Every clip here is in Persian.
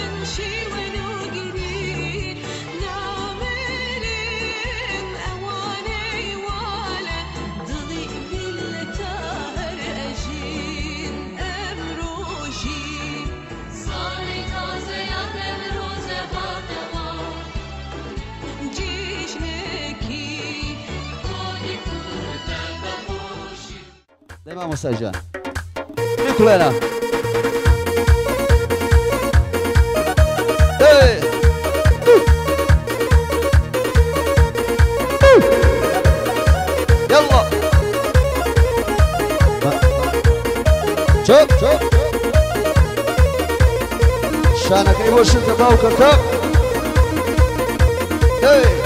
Vamos allá. Nicolena. Hey. يلا. شوف شوف. شانك ايوه شلت باوكك. هي.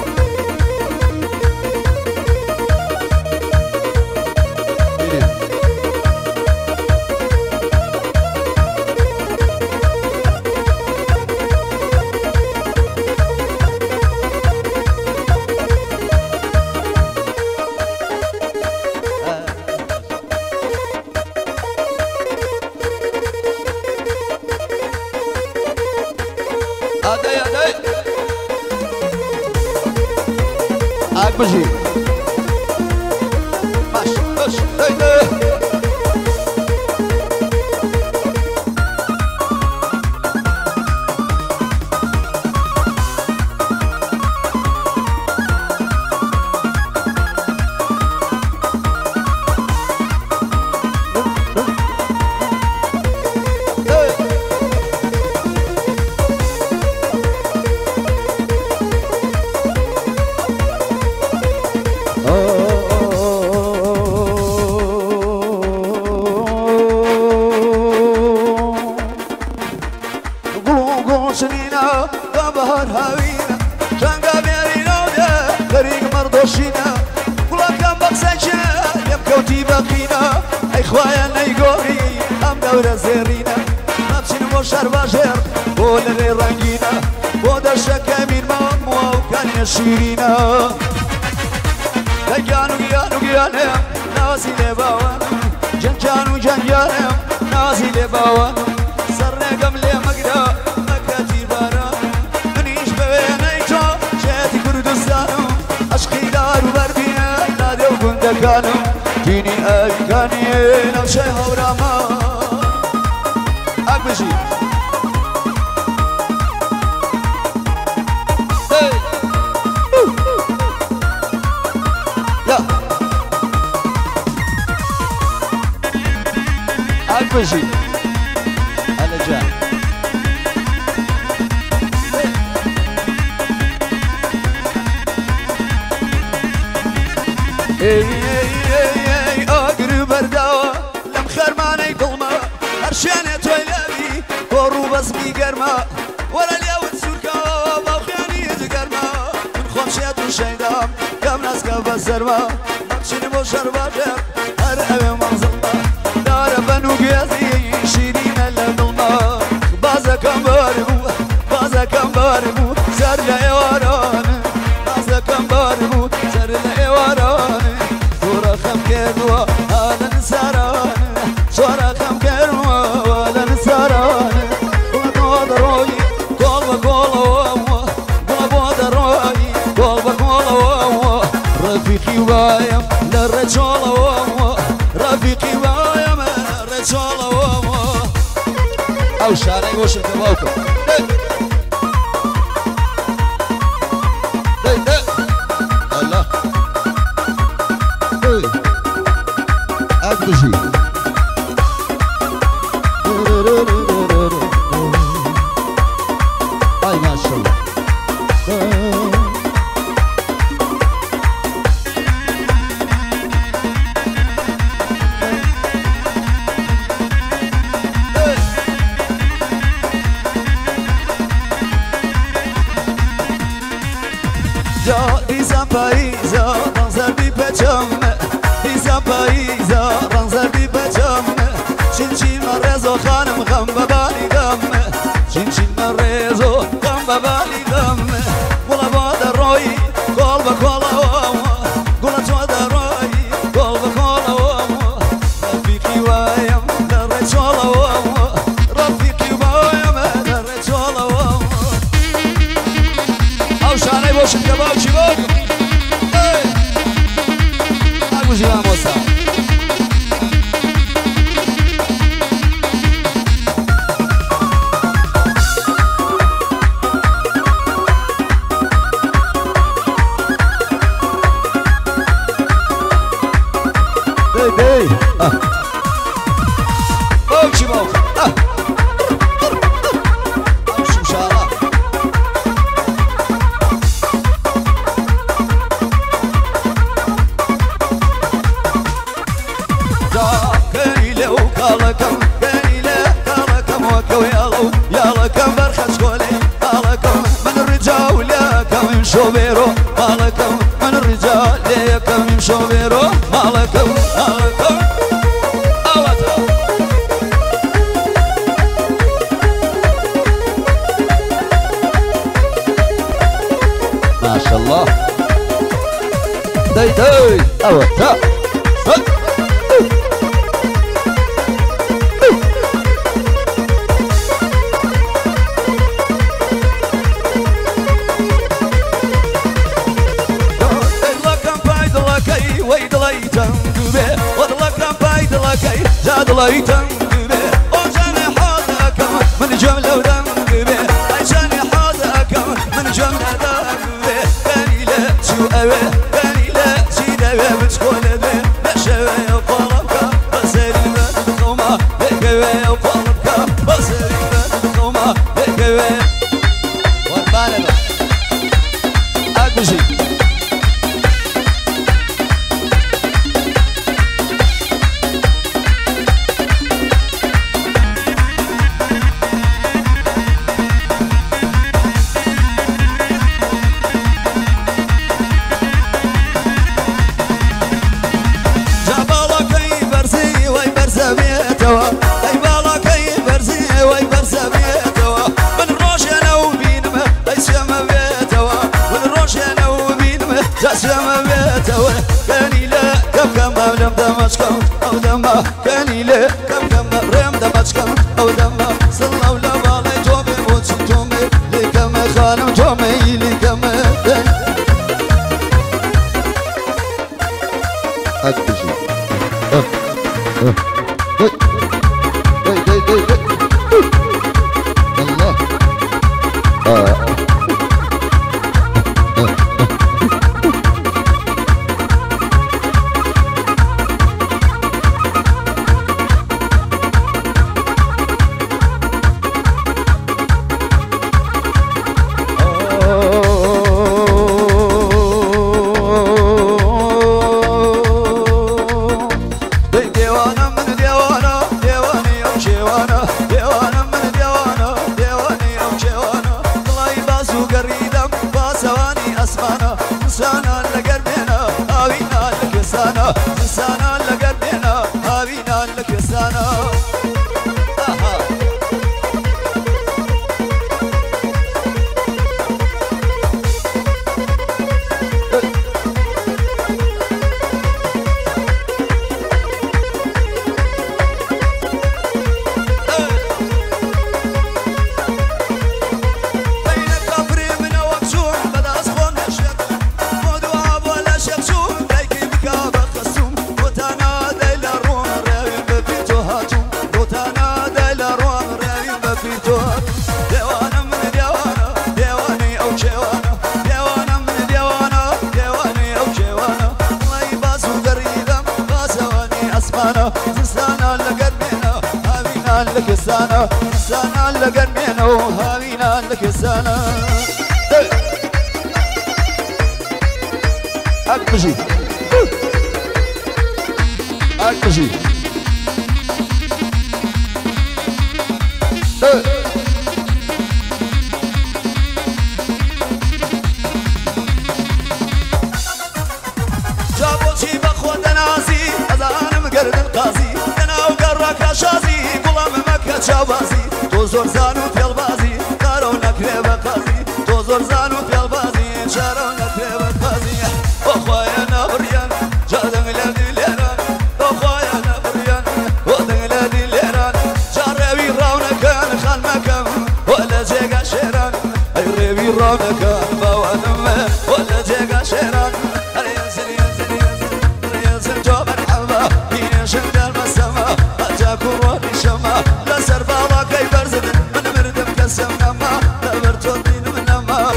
بجي ماشي ماشي شيرينا جانو جانو جانو نازي لباوان جانو جانو نازي لباوان سرنا قبل مقدا مكاتي باران منيش بوينيتو جاتي كردستانو عشقي دارو بربينا نادي وبندقانو جيني أبكاني نوشي هوراما أكبشي بجي على جان اي اقرب برداوة لم خرماني ظلمة هرشانة تويلابي ورو بصبي قرمة ولا اليوت سوركا باوخياني يتقرمة من خمشيات وشيدام كم ناس كفا الزرمة مبشيني بوشر باجر هرقبي منظلمة بنو قياسي شيرين للظلمة بازا كم باربو سر لأيواران بازا كم باربو سر لأيواران صورة خم كدوا هذا نساران صورة خم كدوا هذا نساران قلبا دروي قلبا دروي قلبا رفيقي وايم للرجال رفيقي وايم او شارع وش الكباوكو الله اكبشي اي ما شاء الله Paisa, ranzar di pecham, Disa paisa, ranzar di pecham, Chin marezo khanam kham babali gam, Chin marezo kham babali gam, Wala bada roi, kolba kola wawa, Gula toda roi, kolba kola wawa, Rafiki wayam, darre chola wawa, Rafiki wayam, darre chola مالكم برخص قولي مالكم من الرجال ليكم يمشوا بيرو مالكم من الرجال ليكم يمشوا بيرو مالكم مالكم ما شاء الله داي داي اوتا زاد الله يتنقبه وجاني حاضك من جملة ودنقبه عشاني حاضك من جملة دنقبه كاني لا شو أبه كاني لا شيد أبه بتكون به لا شوية وفرقك بصير البلد قومة بكوية وفرقك بصير البلد قومة بكوية والبالبة أكبشي أو دما كاني لا كم كم ريم دمشكم أو دما صلى ولا بالي تومي موت تومي لكم خانم تومي لكم أكتشف الله سنة لقرنينا وهاوينا لك سنة أكبشي أكبشي جابوا شي بخوة ناسي أذان مقرد القاسي أنا وقرك شازي شابازي توزور زانو في البازي قارونك ريبا قازي توزور زانو في البازي شارونك ريبا قازي أخويا نابريان جادن لدي ليران أخويا نابريان ودن لدي ليران جاربي راونكان خالمكان ولا جيغا شيران أي ريبي راونكان باوانم ولا جيغا شيران ينزل ينزل ينزل ينزل جو مرحبا ينشن دار مسما أجاكو روحي شما سربالا كي برزد من مردم كسم نما لبرتو دين من نما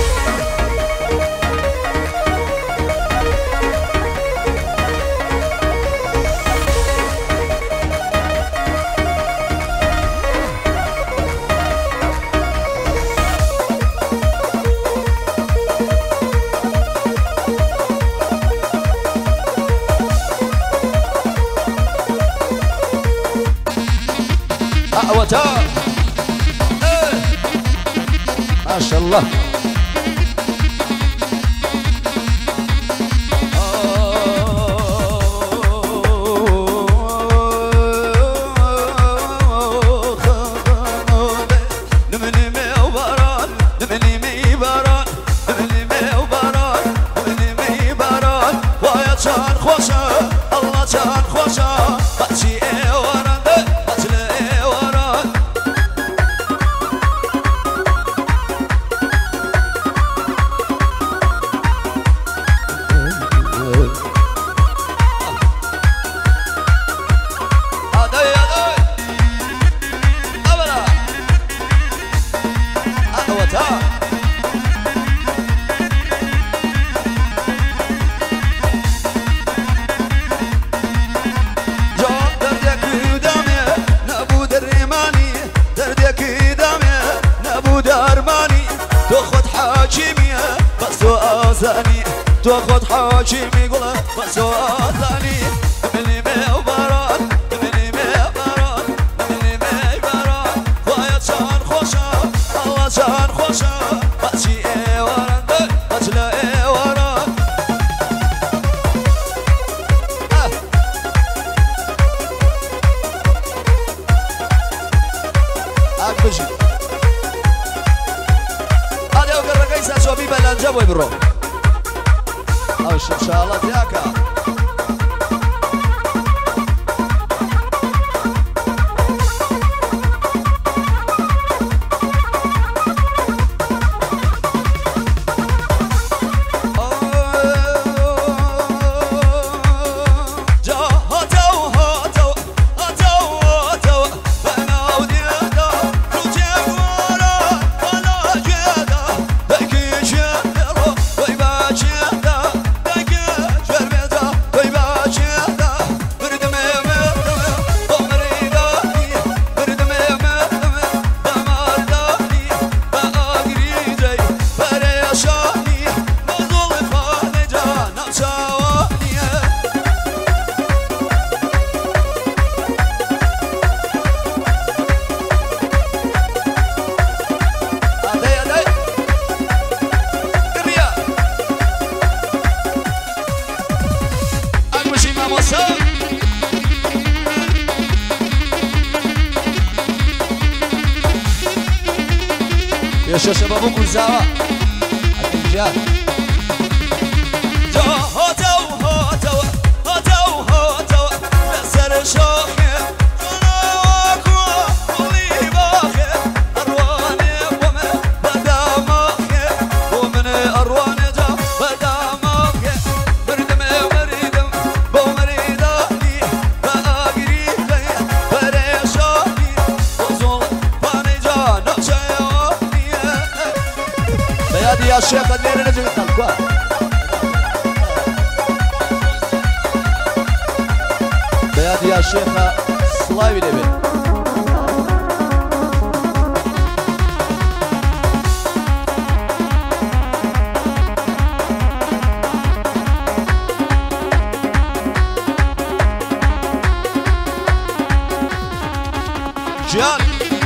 أعوتا ما شاء الله. تاخد حاكمي قوله بس وطني مني مبارك مني مبارك مني مبارك ويا شان خوشا الله شان خوشا باشي ورند باشلا ورند اكبشي هذا وقرا قيس شوبي بلانجا ويبرو ان شاء الله زياكا يا شبابكم سوا الرجال جو هاتو هاتو هاتو هاتو بسر شوخي جناكو ولي باخي أرواني ومن بدا ماخي ومن أرواني جا بدا ماخي بردم مريدم بمريداني بأقري لي بريشاني وزول باني جا نقشي يا شيخ اللي نجي نطلقوا بيادي يا شيخ صلاوي لبي جان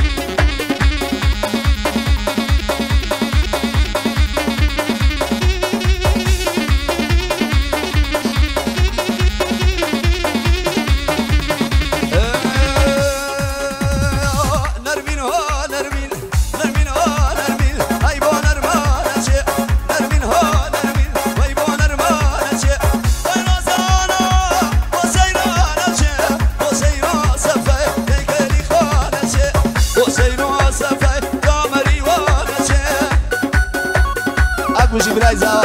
وجي براي زاوا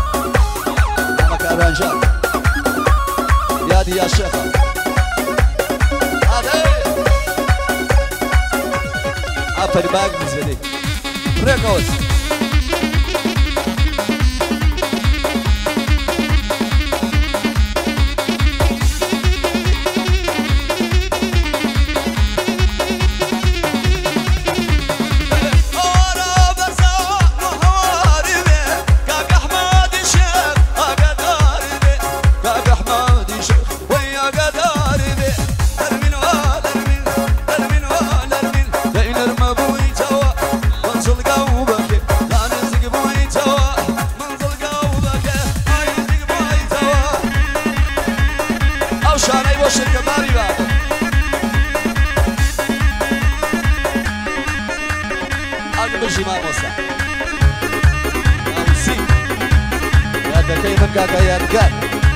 مكان رانجان يا دي يا شيخ هذا ابر باغ بالنسبه لي ريكوز ابوي توا وانزل قلبك مامۆستا ئەوسی یادەکەی من کاکە یادگار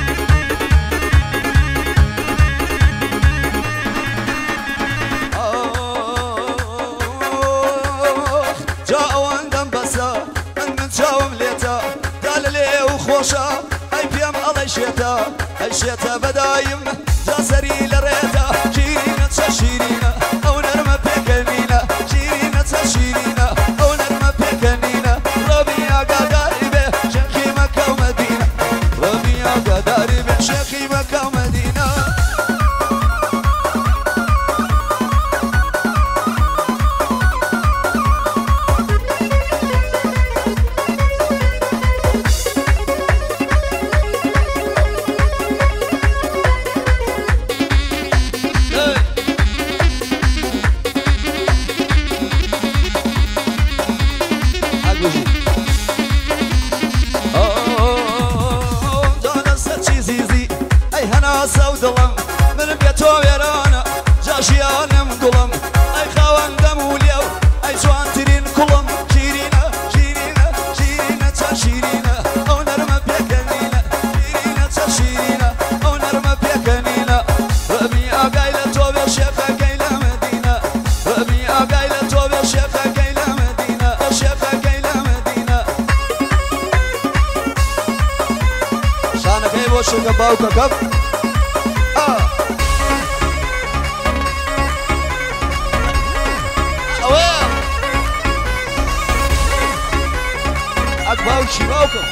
جا ئەوەندەم بەسە من چاوم لێتە دا لە لێ و خۆشە ئەی پێم ئەڵەی شێتە ئەی شێتە بەدایم جا سەری لە ڕێتە شیرینە چە شیرینە ئەو نەرمە پێکەنینە شیرینە چە شیرینە ئەو نەرمە پێکەنینە ڕۆبی ئاگاداری بێ شێخی مەکە و مەدینە ڕۆبی ئاگاداری بێ شێخی مەکە و مەدینە دڵم من بێ تۆ وێرانە جاشیانم گوڵم ئەی خاوەندەم و لێو ئەی جوانترین کوڵم شیرینە شیرینە شیرینە چە شیرینە ئەو نەرمە پێکەنینە شیرینە چە شیرینە ئەو نەرمە پێکەنینە ڕەبی ئاگای لە تۆ بێ شێخەکەی لە مەدینە ڕەبی ئاگای لە تۆ بێ شێخەکەی لە مەدینە شێخەکەی لە مەدینە شانەکەی بۆ شوگە باوکەکەم باوکی باوکم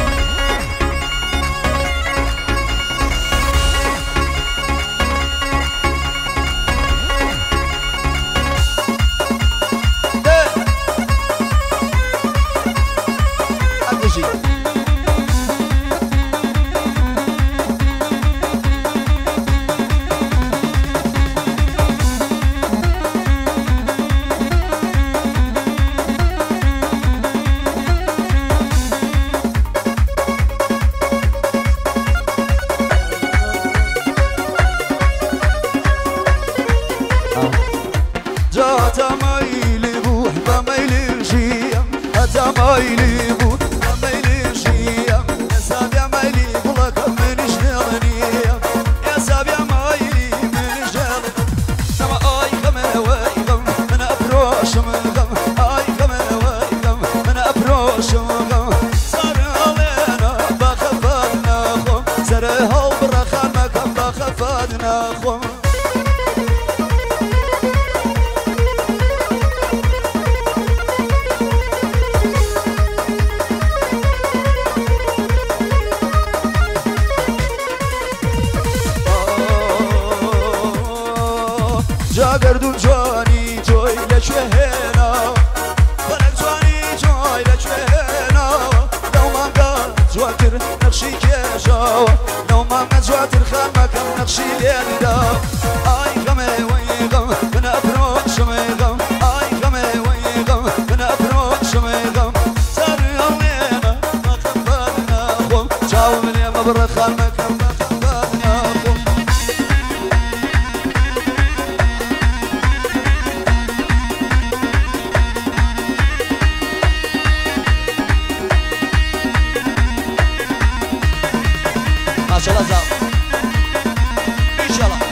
ئەگەژی جاگردون جوانی جوی لچهنا بلک جوانی جوی لچهنا لو مانگا جواتر نقشی کشا لو مانگا جواتر خامکم نقشی لیدا آی غمه وی غم من افروش می غم آی غمه وی غم من افروش می غم سر هلینا ما خبرنا خوم جاو من يم برا خامکم ما خبرنا خوم ماشاءالله زاو انشالله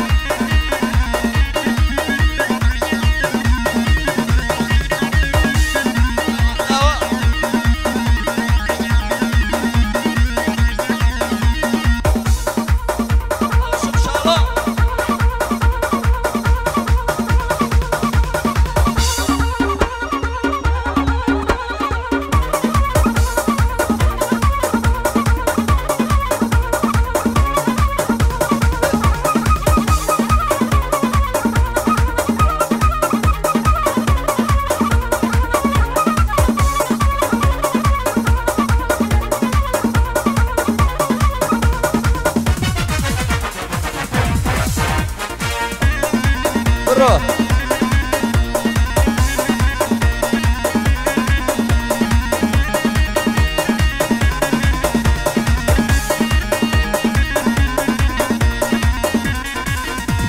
برو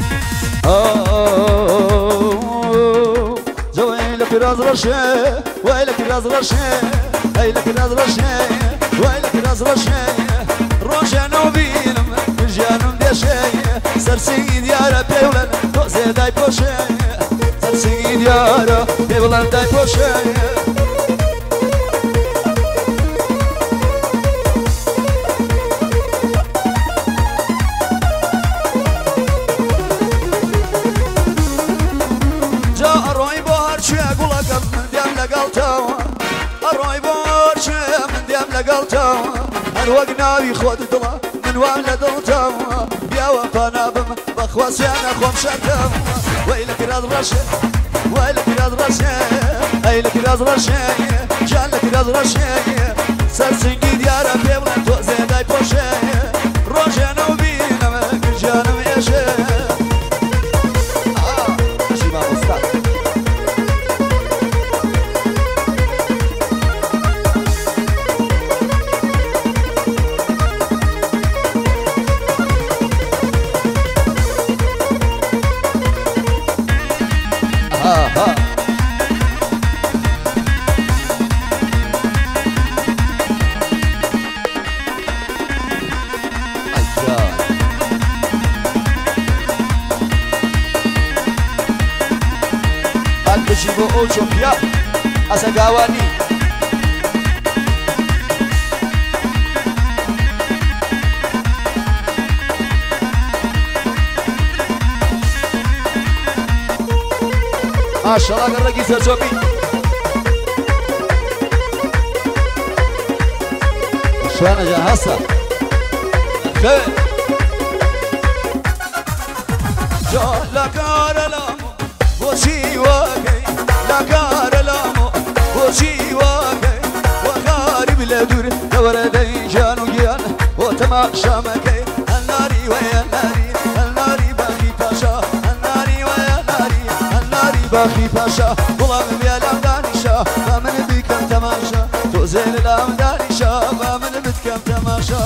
جوين لفراز رشه ويلك راز رشي ويلك راز رشي ويلك راز رشي روشنا وبينم جانم دشي سرسي ديارة بيولن توزي داي بوشي سرسي ديارة بيولن داي بوشي هر وقت ناوي خود دلا من وام لدلتم يا وفانا بم بخواس يا نخوم شرتم ويلك راز رشي ويلك راز رشي ويلك راز رشي جانلك راز رشي سرسنگي ديارة بيولن توزي داي بوشي روشنا وبينم جانم يشي شيما مستقل Jibo ocho pia asagawani Maşallah garraki sersobi شوانا جاهزة خير جو لا كارلامو وشي واقعي لا كارلامو وشي واقعي وغارب لدور دور ديجان وجيان وتماشى مكي الناري ويا الناري الناري باخي باشا الناري ويا الناري الناري باخي باشا والله بيا الامدانيشا فمن بكم تماشى تؤزل الامدانيشا فمن بكم تماشى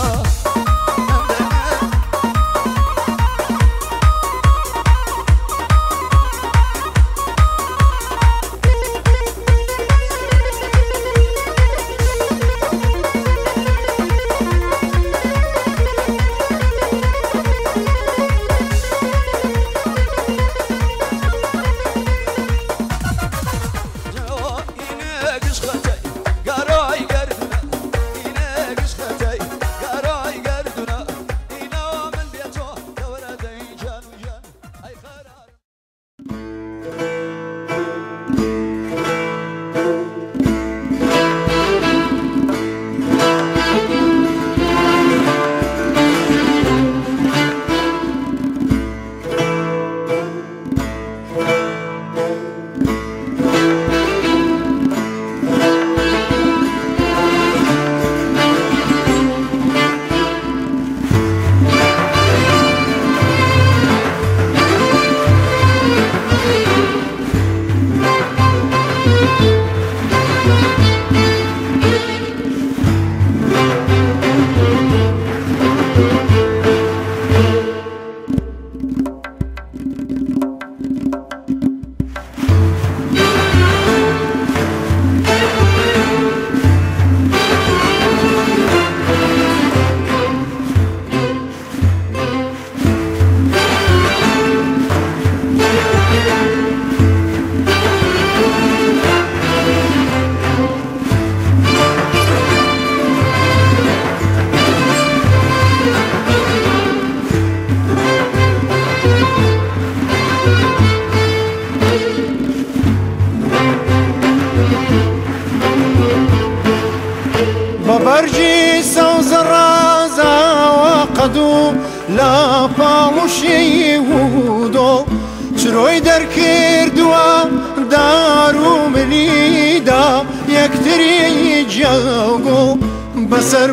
برجي سوز الرازا وقدو لا فاوشي ودو شروي در كردوا دارو منيدا يكتري جاوغو بسر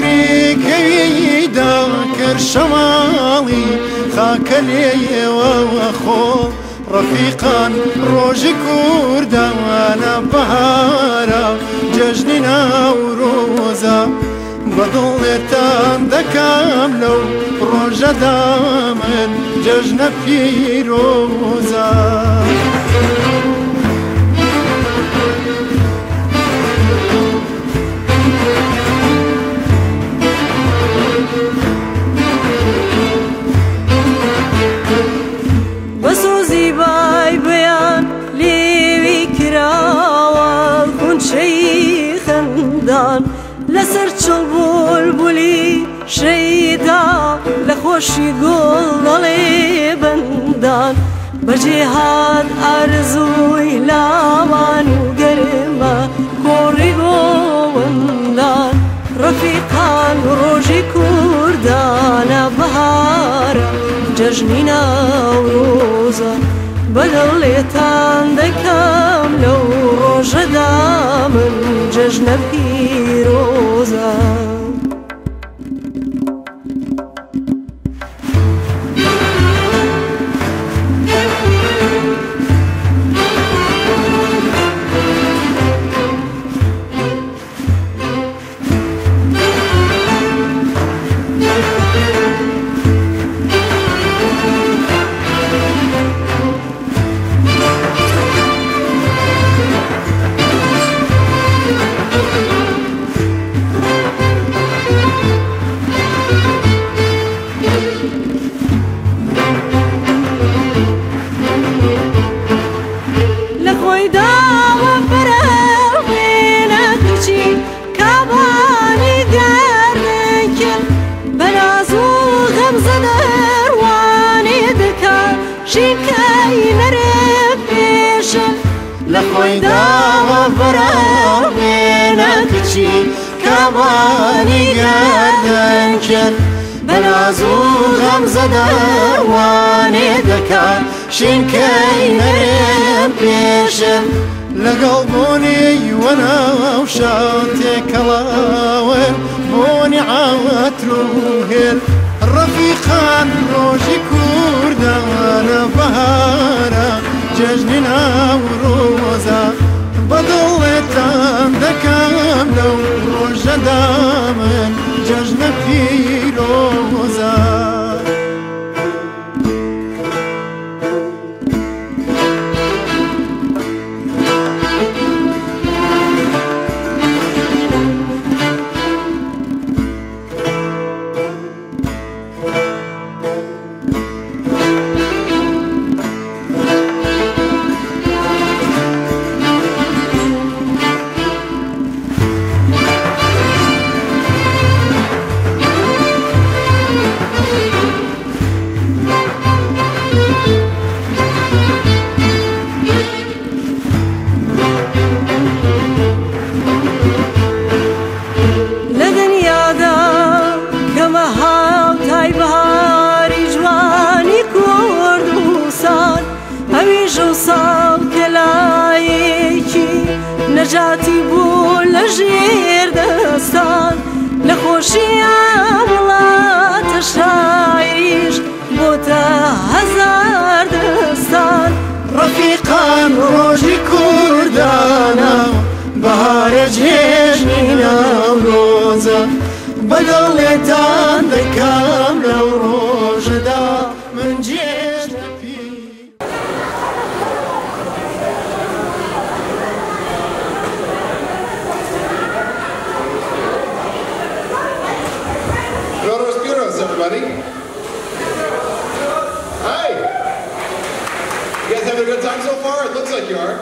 بفريكي دا كرشمالي خاكلي وخو رفيقا روج كوردا وانا بهارا ججننا وروزا بضلتان دكام لو روج دامن ججن في روزا خەندان لەسەر چڵ بولبولی شەیدا لە خۆشی گوڵ دەڵێ بەندان بەجێهات ئارزووی لاوان و گەرمە کۆڕی گۆوەندان ڕەفیقان ڕۆژی کوردانە بەهارە جەژنی ناوڕۆزە بەدڵێتان دەکەم لەو ڕۆژەدا من جەژنە پیرۆزە لخوی داوە بەراوێنە کچی کاوانی گەردن کرد بەناز و غەمزە دەوانێ دەکا شینکەی نەرێم پێشن لەگەڵ بۆنی وەناو شان تێکەڵاون بۆنی عاوەتر و هێل ڕەفیقان ڕۆژی کوردانە بەهارە جەژنی ناوڕۆزە بەدڵێتان دەکەم لەو ڕۆژەدا من جەژنە پیرۆزە نەجاتی بوو لە ژێر دەستان لە خۆشییان وڵاتە شایش بۆتە هەزار دەستان ڕەفیقان ڕۆژی کوردانە بەهارە جێژنی ناوڕۆزە بەدڵێتان دەکەم لەو ڕۆژەدا من جێژنە پی everybody. Hi. You guys having a good time so far? It looks like you are.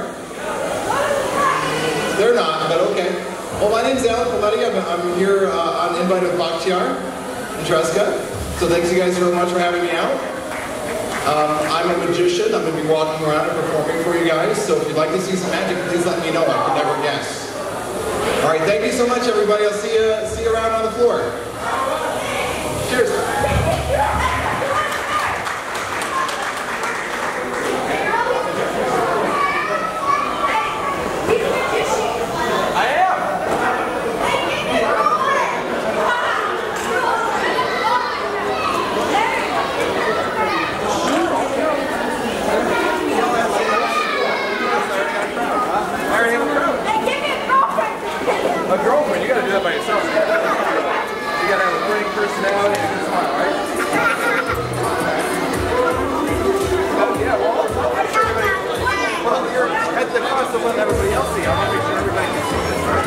They're not, but okay. Well, my name's Alan Paletti. I'm here on invite of Bakhtiar and Treska. So thanks you guys very much for having me out. I'm a magician. I'm going to be walking around and performing for you guys. So if you'd like to see some magic, please let me know. I could never guess. All right, thank you so much, everybody. I'll see you around on the floor. Cheers. A girlfriend, you gotta do that by yourself. You gotta have a pretty personality and a good smile, right? Oh yeah, well, I'm sure everybody, well, you're at the cost of letting everybody else see. I want to make sure everybody can see this, right?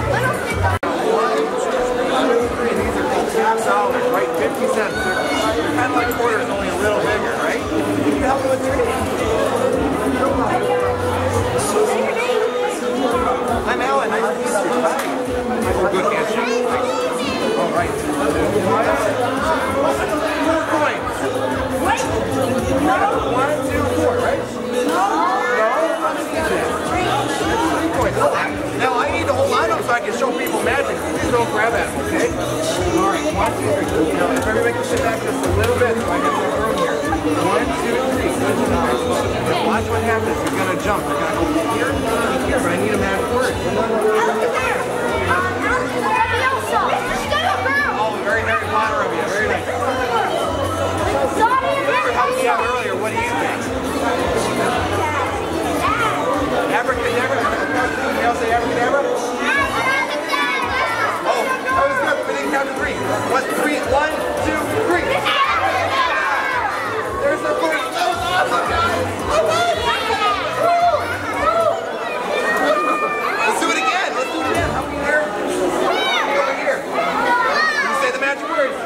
1, 2, 3, these are both $2, right? 50 cents. They're kind of like quarters, only a little bigger, right? Can you help me with 3? I'm Alan, nice to meet you. Hi. don't grab at them, okay? All right, 1, 2, 3. Now, if everybody can sit back just a little bit, so I have more room here. 1, 2, 3. Good job. Now watch what happens. You're going to jump. You're going to go here and here, but I need a magic word. Oh, very Harry Potter of you. Very nice. Whoever helped me out earlier, what do you think? Abracadabra? Anybody else say abracadabra? Oh, that was good. We didn't count to 3. 1, 2, 3. There's the first. That was awesome. Let's do it again. Let's do it again. How many there? Over here. You say the magic words.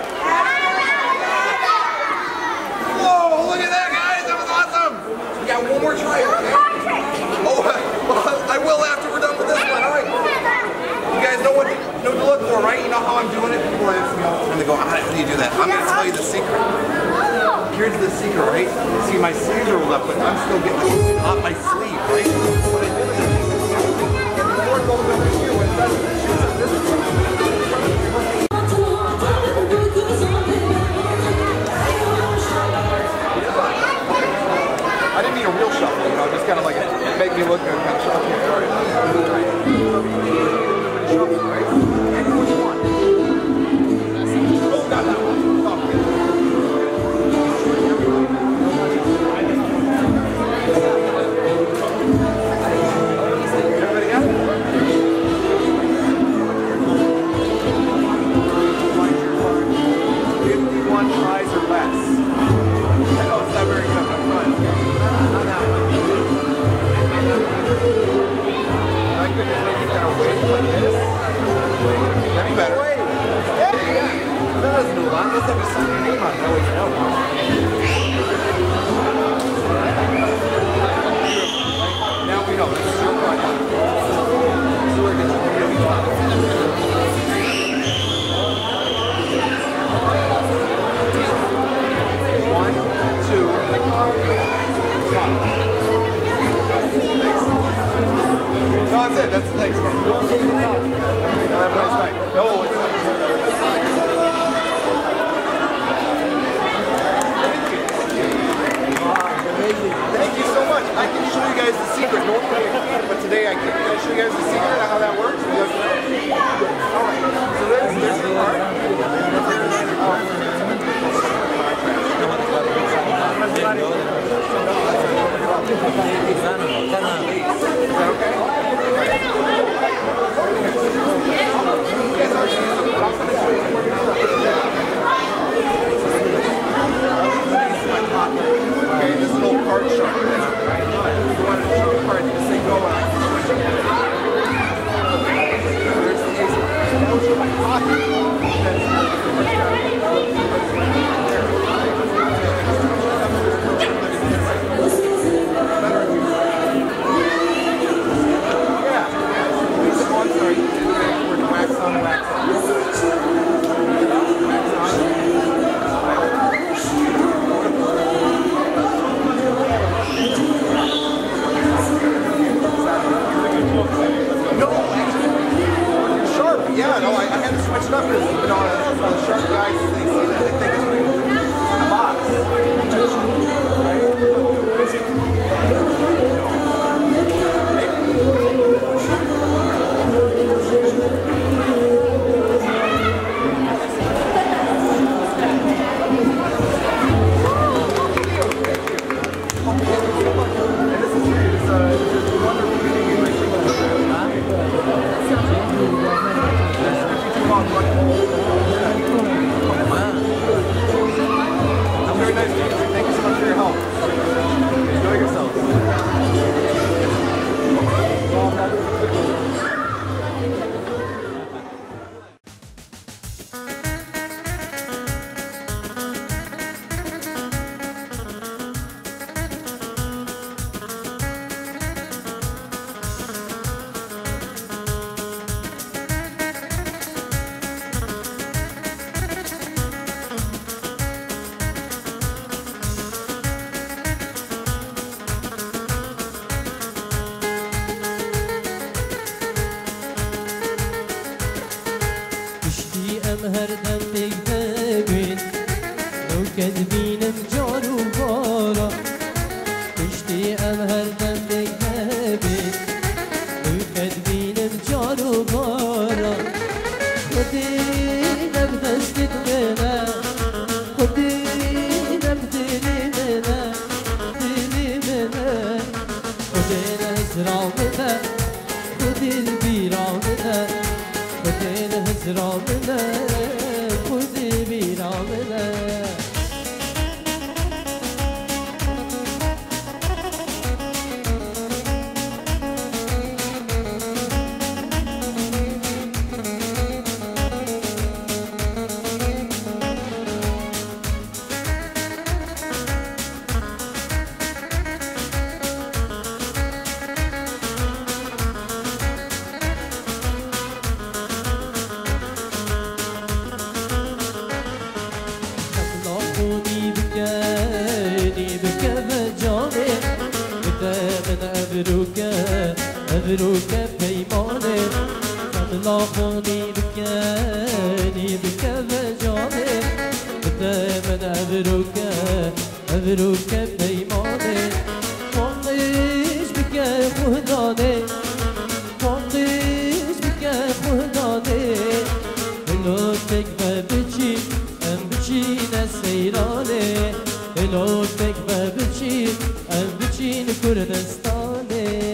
Whoa, look at that, guys. That was awesome. We got one more try, okay? Oh, well, I will after we're done with this one. All right. You guys know what to look for, right? You know how I'm doing it? People ask me all the time, they go, how do you do that? I'm going to tell you the secret. Here's the secret, right? See, my sleeves are rolled up, but I'm still getting it off my sleeve, right? What I do is the board goes over here when it does this. I didn't mean a real shuffle, you know, just kind of like make me look good kind of shuffle. All right. Shuffle, right? Any one you want. Oh, got that one. Everybody got it? 51 tries or less. I know it's not very good, but I'm trying. On that one. I could just make it kind of wait like this. That'd be better. Yeah. That doesn't do a lot. Let's have a sign your name on it. That way you know. Now we know. This is your one. So we're going to do it. No, that's it. That's the next one. No, everybody's fine. No, it's fine. Thank you so much. I can show you guys the secret. Normally I can't, but today I can. Can I show you guys the secret of how that works? All right. So there's the part. Okay, this is an old card shark. Right? If you want to show the card, this thing go and I can switch it. There's the ace. That was my pocket. Yeah, no, I had to switch it up because, you know, the sharp guys, they see that, they think it's in a box. And this is a wonderful meeting. Very nice meeting you. Thank you so much for your help. Enjoy yourselves. ام هردم تكذبين لو كذبين مجار وبارا اشتي ام هردم تكذبين لو كذبين مجار وبارا خدينا بدستك منا خدينا بدلي منا دلي منا خدينا هزرع منا خدي البيرة منا خدينا هزرع منا خدي البيرة منا أبروك بيماني الله خوني بكاني بك بجاني دائما أبروك بيماني فانيش بك خداني فانيش بك خداني لوتك ببجي أم بجي نسيراني لوتك ببجي أم بجي كردستاني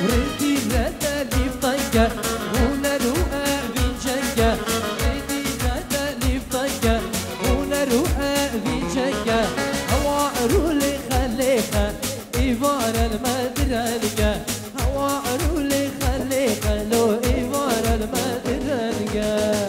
ردي ردالي فطنكة ونروقة بنجنكة ردي ردالي فطنكة ونروقة بنجنكة هوا رولي خليها إيفار المدرنكة هوا رولي خليها لو إيفار المدرنكة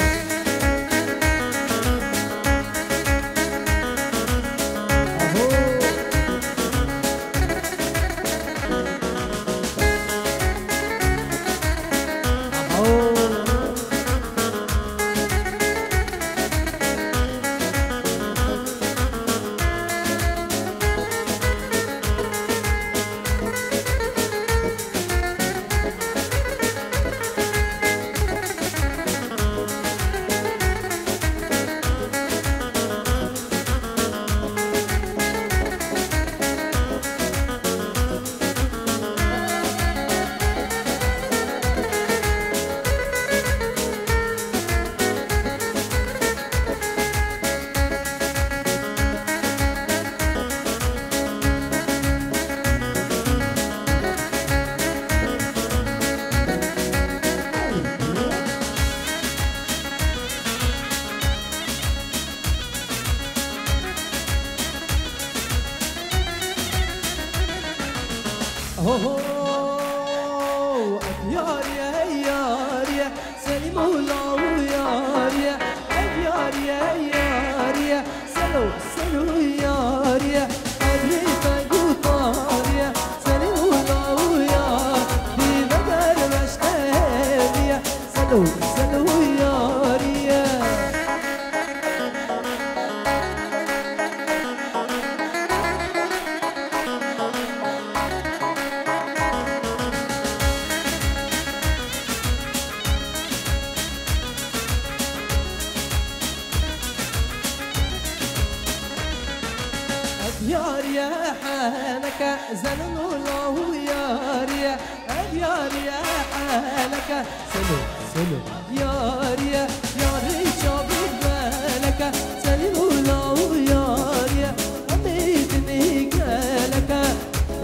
يا سليم الله يا سلو سلو يا أبريتك وطاريا سليم الله يا في مدار مشتاقيا سلو سلو يا يا حالك زلم الله يا حالك سلو سلو يا ريشا بالك سلم الله يا أميتني قالك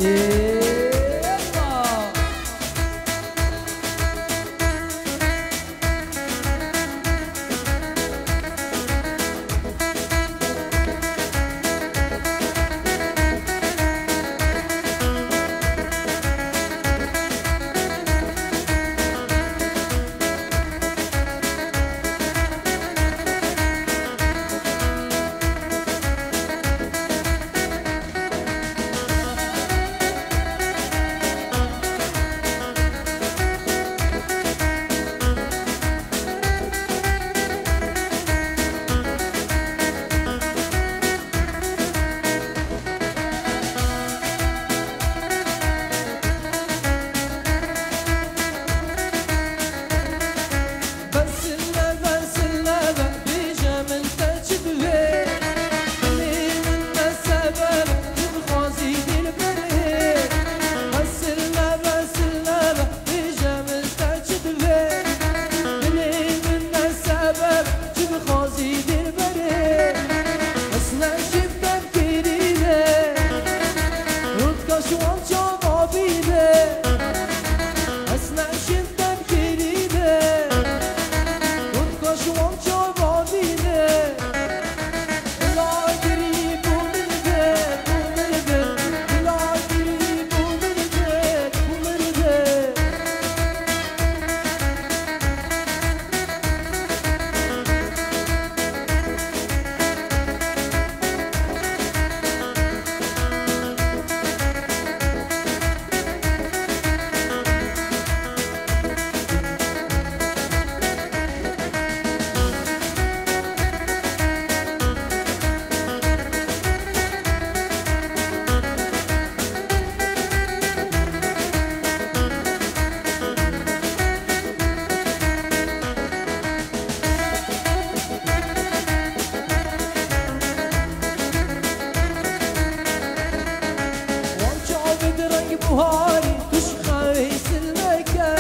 بهاري تشخي سلمكة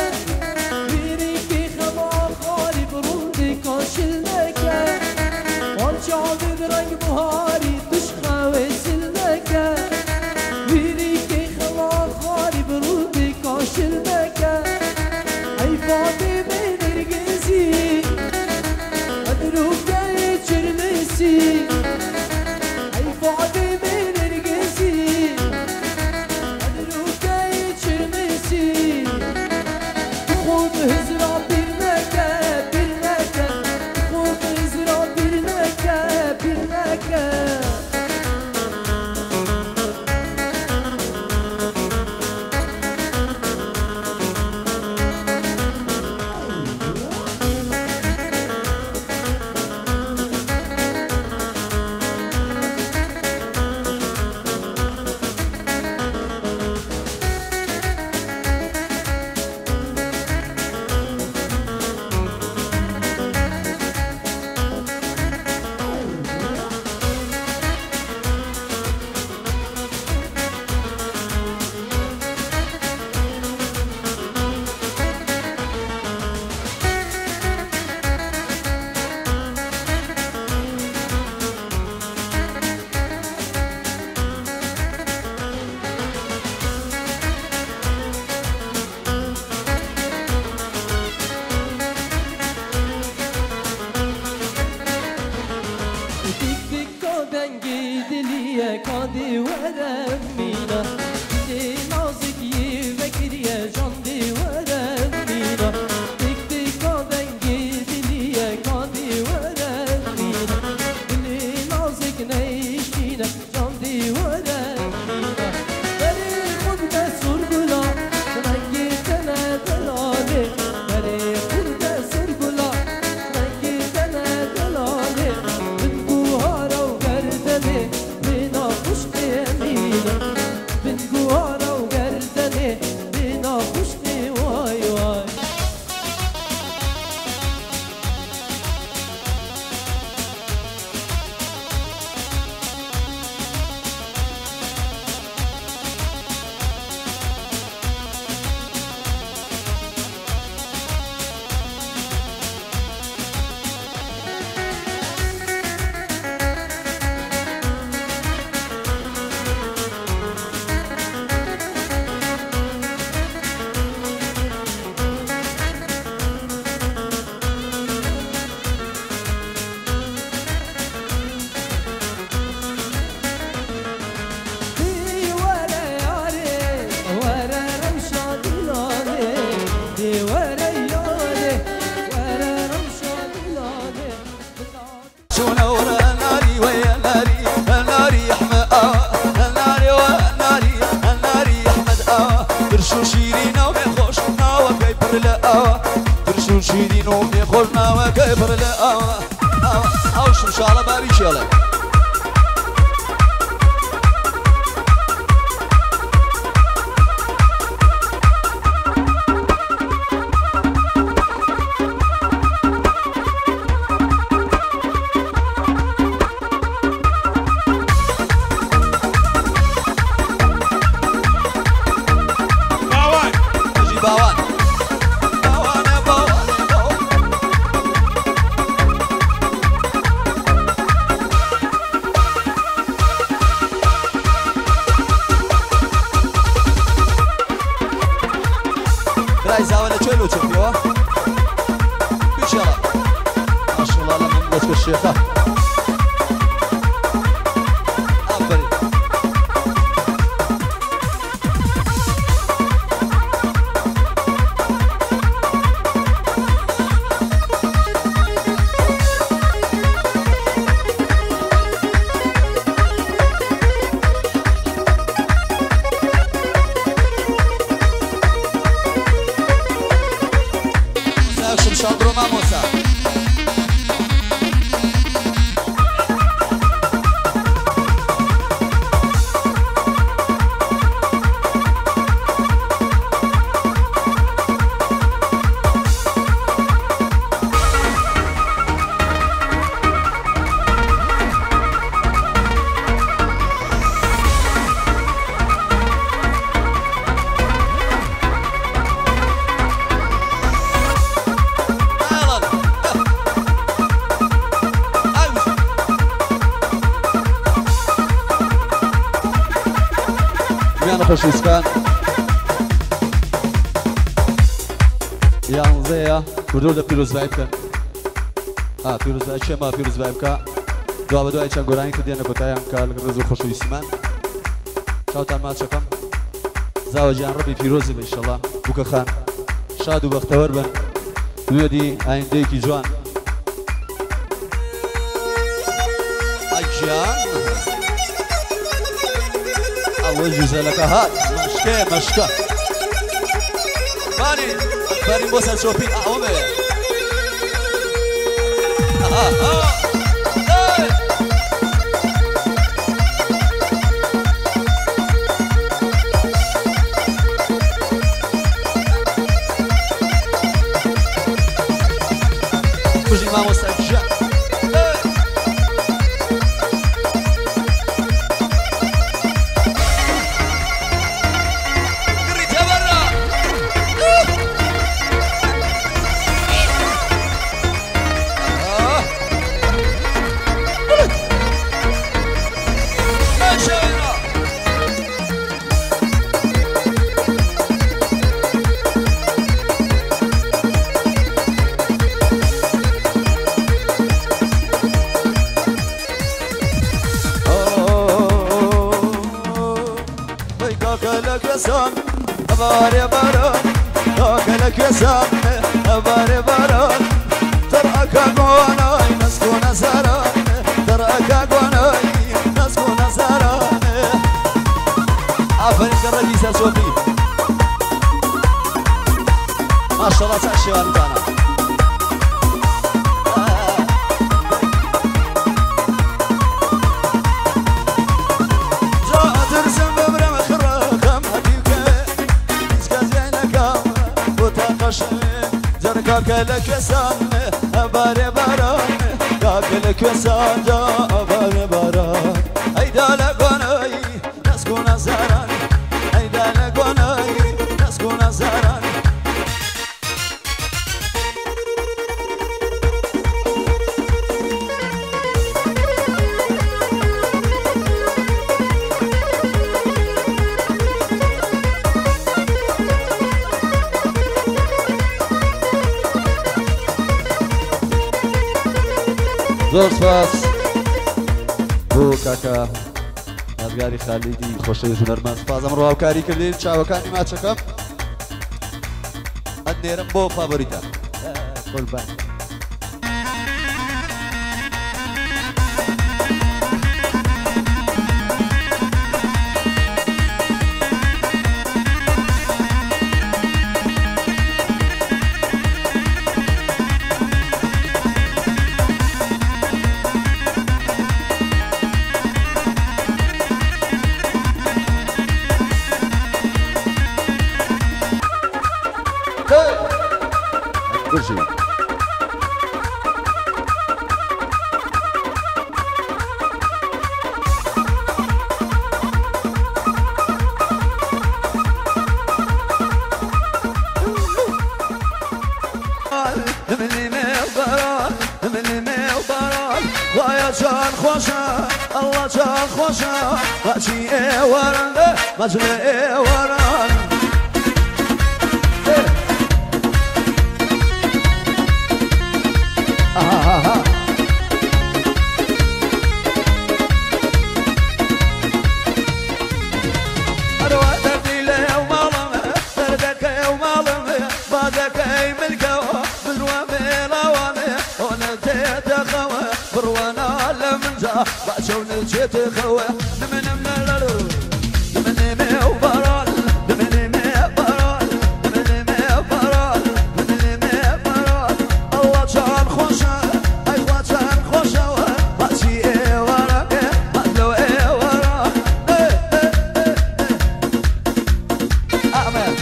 بيريكي خما خالي برودي كاشلمكة وانشع بدرنج بهاري تشخي سلمكة بيريكي خما خالي برودي كاشلمكة ورمينا دي نازك يفكر يا جان دي ورمينا تك تك دنگي دليا كادي ورمينا دي نازك نيشينا جان دي ورمينا بري خود بسور گلا رنگي تنا دلاله بري خود بسور گلا رنگي تنا دلاله بنگوهارا و گردنه بنا خشق يمينا بنگوهارا و گردنه بنا خشق واي واي دي ورا ياري ورا رمشا دلالي دي ورا ياري ورا رمشا دلالي شنور ناري ويا ناري ناري احمد ناري وناري ناري احمد برشو شيرين وبيخوش ناوى كيبر لا برشو شيرين وبيخوش ناوى كيبر لا او شمشالة بابي شالة تجي باوان باوان يا باوان يا باوان براي زاوية تشيلو تشوفيوه ان شاء الله ما شاء الله لما نبوت الشيخة افري زاكشم شادرو ماموسا میان خوشیسکان یانزەیە بردو لە پیرۆزبای بکەن پیرۆزبای چێمە پیرۆزبای بکە دوا بە دوای چەند گۆرانی کردیانە کۆتاییان بکە لەگەڵ ڕێز و خۆشەویستیمان چاوتان ماچەکەم زاوەجیان ڕەبی پیرۆزی بە ئینشەڵڵا بووکە خان شاد و بەختەوەر بن دوێدی ئایندەیەکی جوان ئەیجیان ئەوە جوزەلەکە هات مەشکەیە مەشکە باری بەرین بۆ سەر چۆپی ئەوەمێ کوژی مامۆستا گیژە لك يسام باري باران داك لك يسام باري باران ترأك قوناي نسكون سران ترأك قوناي نسكون سران عفرين قرقي سرسوفي ما شاء الله تعشي والدانا كاكلك يسان باري باران كاكلك يسان باري باران ايدا لقوناي نسكون زاران ايدا لقوناي نسكون زاران زۆر سپاس بۆ کاکە یادگاری خالیدی خۆشەویست هونەرمەند سپاس ئەمڕۆ هاوکاری کردین چاوەکانی ماچەکەم ئەنێرم بۆ فاڤۆریتە قوربان كل شيء جان خوشا الله جان خوشا ماشي وران مجلي وران بعشون الجيت خوه من لالو من وبرال من برال من برال من برال الله جان خوشا ايوا جان خوشا ماشي وراك مدلو وراك امين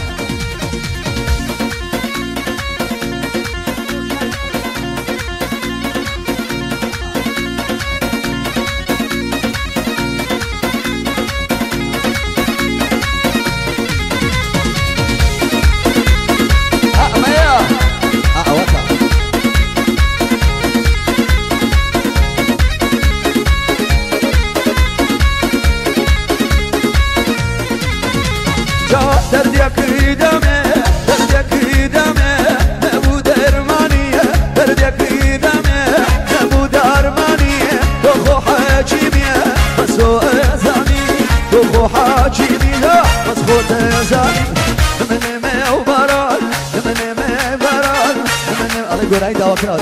دردك دمه دردك دمه نبو درمانيه دردك دمه نبو درمانيه دخو حاجميه بس هو ازاني دخو حاجميه بس هو ازاني من ما وبرال من ما برال من الله يقول عيد وكرا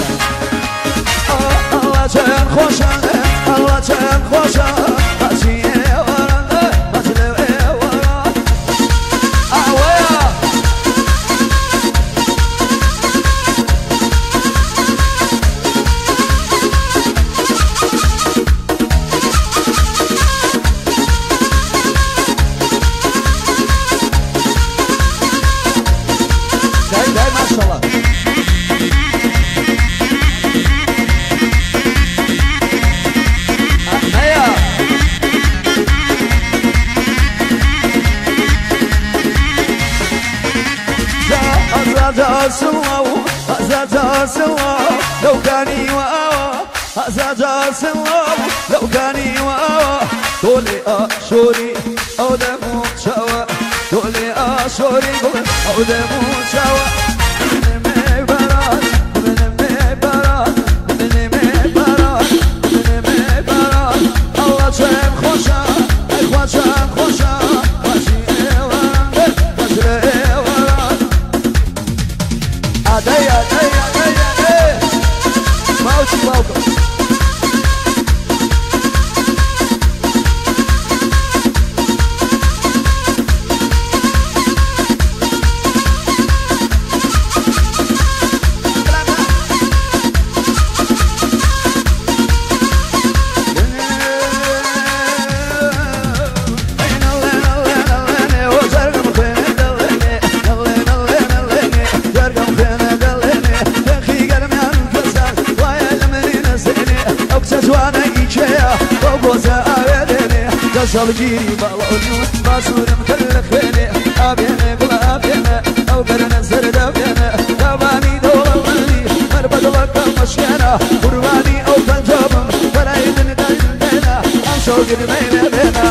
الله جان خوشا الله جان خوشا ماشي سوا لو كاني واوا هزاجا سوا لو كاني واوا دولي اشوري او دمو شوا دولي اشوري او دمو شوا من مبارك من مبارك من مبارك من مبارك الله جان خوشا اخوان جان خوشا ماشي دەسەڵگیری باڵۆنیوت باسوورم کرد لە خوێنێ ئابێنێ گوڵە ئابێنە ئەو گەرنە سەردەبێنە داوانی دۆڵەوەری هەر بەدڵەکە مەشکێنە قوربانی ئەو پەنجابم بەلای من دەێنە ئەم شەو گرمەی لێبێنە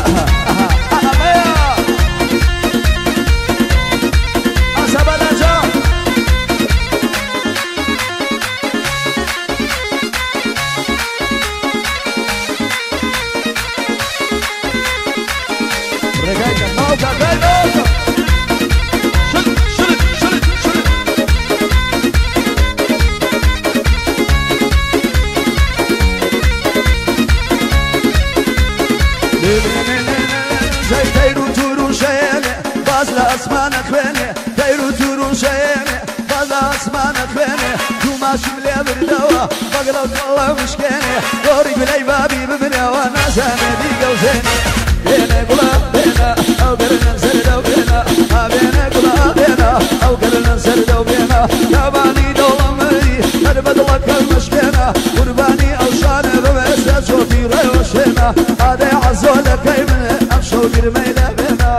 والله مشكاني دوري بلاي بابي ببنى وانا زاني ديقة وزيني بينا قلا بينا او قرنا نسرد وبينا بينا قلا بينا او قرنا نسرد وبينا ياباني دولة مري هر بدلك المشكانة قرباني او شاني ببسة شوفي غير وشينا هذا عزولك ايمن امشو قرمي لبينا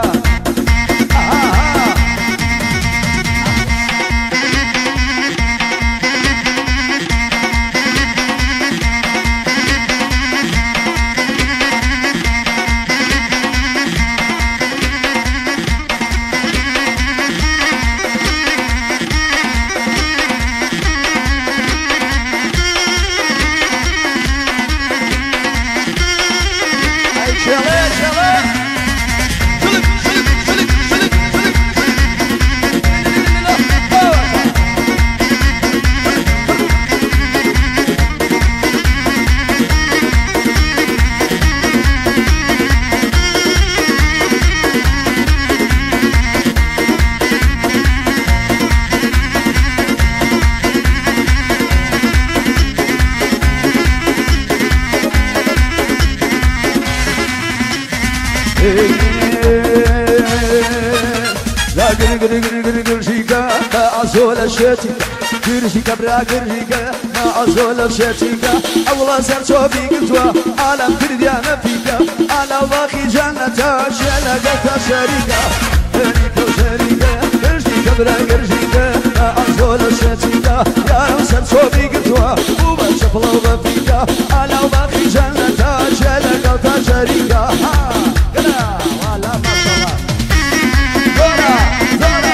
برا قريقة ما عزول بشتيقة أولا سر شوفي قلتوا عالم كرديانا فيك على واخي جنة شلقة شريكة شريكة وشريكة قريقة برا قريقة ما عزول بشتيقة يا سر شوفي قلتوا وبشفلو بفيك على واخي جنة شلقة شريكة قلا ولا ما شاء الله دورا دورا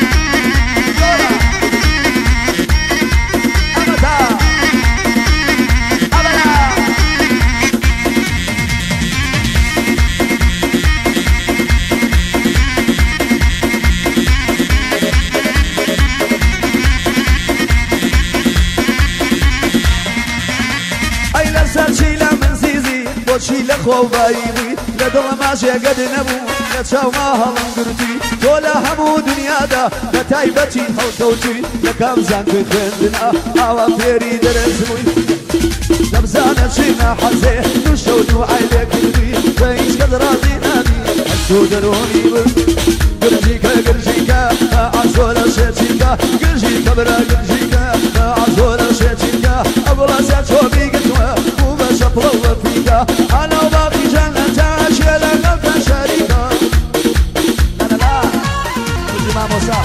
بۆچی لە خۆباییوی لە دڵە ماژێگەد نەبوو لە چاوما هەڵم گرتی تۆ لە هەموو دنیادا لە تایبەتی هەڵکەوتوی لە کامزان توی خوێندنا ئاوا فێری دەرەزبووی دەمزانە چی ناحەزێ دووشە و دووعای لێ کردوی بە هیچ کەس ڕازی نابی هەستۆ دەرۆنی برد گرژیکە گرژیکە عەزۆ لە شێچیکە گرژیکە برا گرژیکە عەزۆ لە شێچیکە ئەوڵە سەر چۆ بیگرتووە و بە شەپڵە وەفیکە أنا باقي جنة شيلة قلبها شريكة لا لا لا ما موسى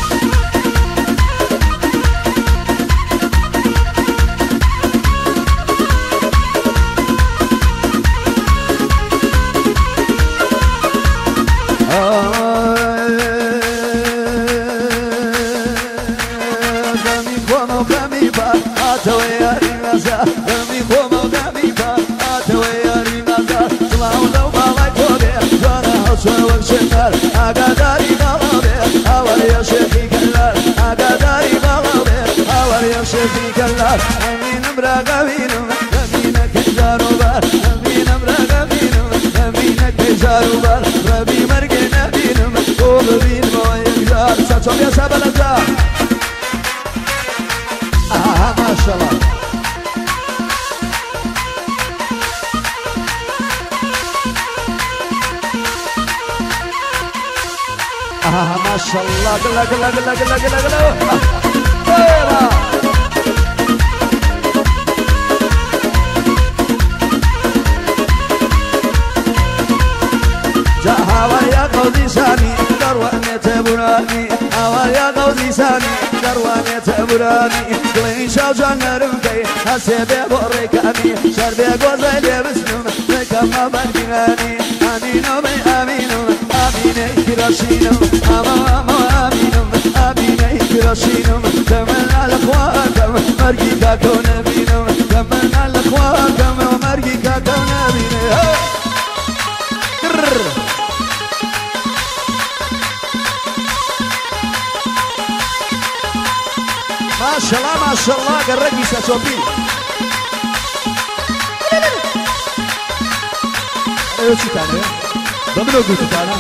غمي خوما وغمي با أتوي يا ريمازا غمي خوما وغمي با أتوي وشمال أقداري غلبي أول يا شيخي كلار أقداري غلبي أول يا شيخي كلار أمين مراقبينو أمينك جارو بار أمين مراقبينو أمينك جارو بار ربي مرقنا بينو قول بين موين جار ساتشوم يا سابل الجار ما شاء الله ما شاء الله قلا قلا قلا قلا قلا قلا ئاواریا قەوزیشانی دەڕوانێتە بورانی ئاواریا قەوزیشانی دەڕوانێتە بورانی دڵی شاوجان نەرمکەی هەسێ بێ بۆ ڕێکانی شەر بێ گۆزای لێ بچنم ڕێکەمە بەرگرانی ئامینۆمەی ئامینم ئامینەی کراشینم ئامەوامە ئامینم ئامینەی کراشینم دەمەنا لە خواکەم مەرگی کاکە و نەبینم دەمەنا لە خواکەم و مەرگی کاکە و نەبینێ ماشەڵڵا ماشەڵڵا گەڕەکی سەچۆپی چیتانێ بە منۆ گوتتانە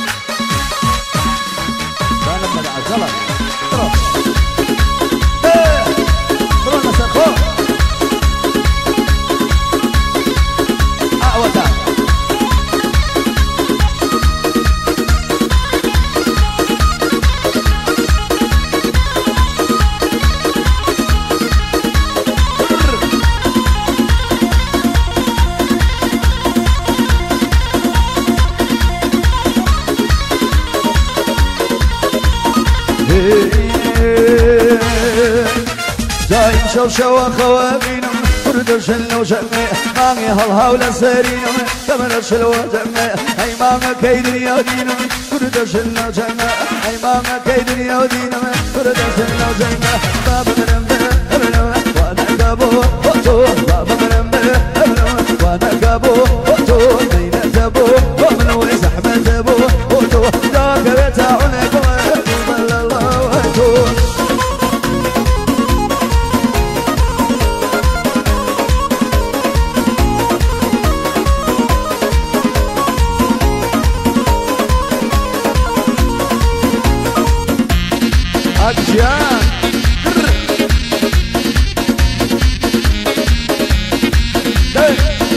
دانم بەدە عەجەڵە بڕۆ لەسەر خۆ ئاوەتە دایم شەو شەوە خەوە بینم کوردە شل و ژەمێ مانگی هەڵهاو لە سەرینم کەمەرە شلوە جەمێ ئەی مانگەکەی دنیا و دینم کوردە شل و جەمێ ئەی مانگەکەی دنیا و دینم کوردە شل و جەمێ با بمرم بێ وانەکە بۆ تۆ با بمرم بێ وانەکە بۆ تۆ مەینەتە بۆ من وەی زەحمەتە بۆ تۆ داکەوێتە عونێک Action! Hey!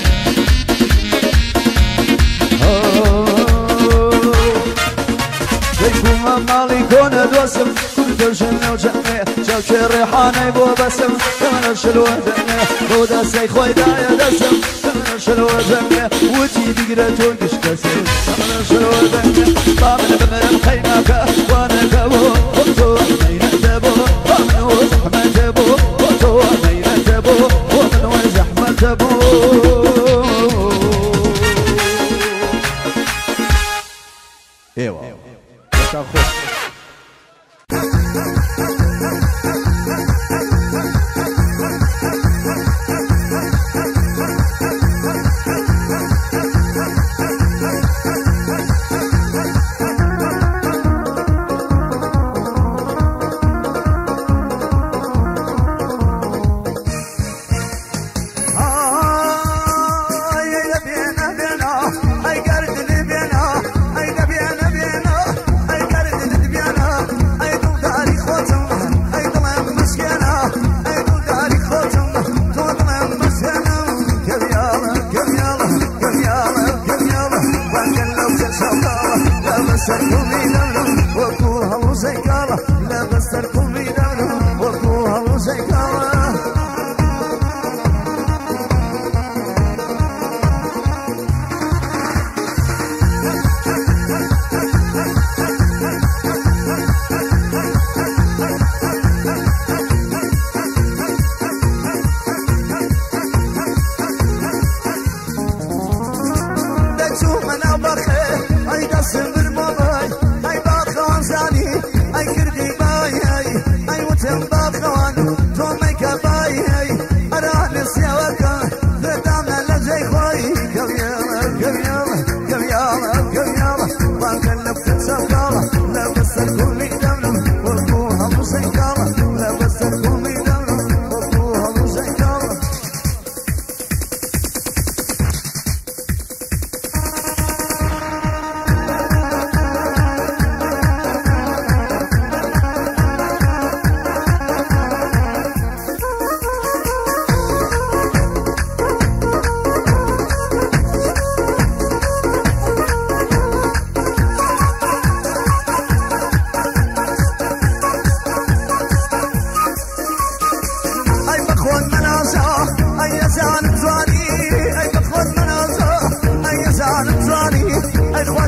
بيكون مالي كون دوسم كل جنة وجنة شاف ريحاني بو بسم كمان الشلوة جنة بودا سي خوي دايا دسم كمان الشلوة جنة وجي دقرة توقش كسر كمان الشلوة جنة طامن بمر الخيمة وانا كبو وقتو مينة تبو ومن وزحمة تبو وقتو مينة تبو ومن وزحمة تبو ايوه تاخذ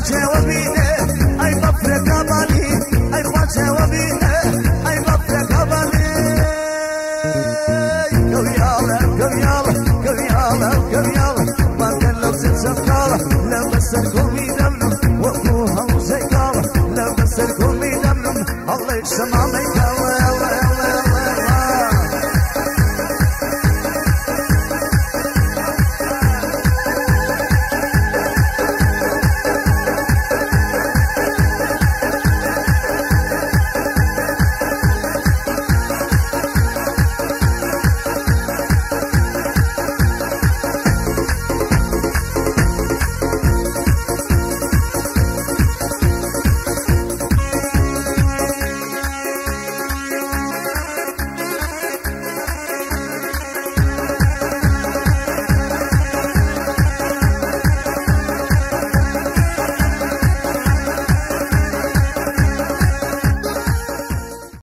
خواجه و بینه ای بفرق آبانی ای خواجه و بینه ای بفرق آبانی قویاله قویاله قویاله قویاله مارکن لو سنسقاله لو بسر كومي دمنم وقوها وزيقاله لو بسر كومي دمنم الله يسمع